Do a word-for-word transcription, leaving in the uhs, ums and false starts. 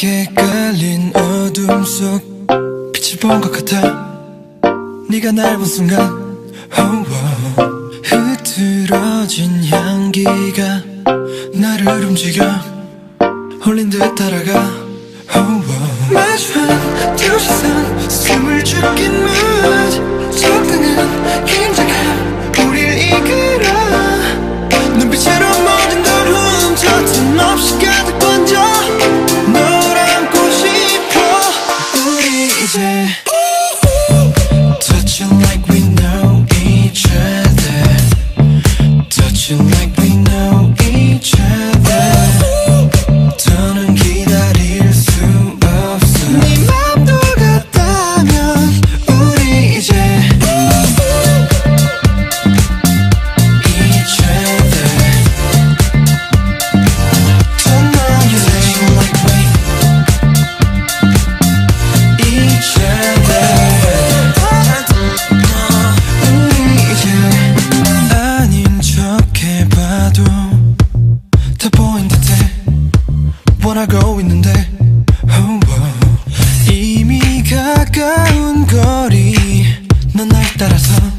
내게 깔린 어둠 속 빛을 본 것 같아. 네가 날 본 순간 oh, oh. 흐트러진 향기가 나를 움직여 홀린 듯 따라가 oh, oh. 마주한 두 시선 숨을 죽인 맛 적당한 긴장감 우릴 이끌어 눈빛으로 모든 걸 훔쳐 틈없이 가득 번져 널 안고 싶어. 우리 이제 touching like we know each other touching like we know each other 더는 기다릴 수 없어. 네 맘도 같다면 우리 이제 each other 더 나의 touching like we each other. 우리 이제 아닌 척 해봐도 다 보인 듯해 원하고 있는데 oh, oh. 이미 가까운 거리 넌 날 따라서